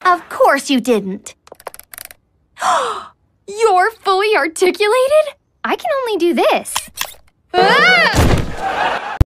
Of course you didn't. You're fully articulated? I can only do this. Ah!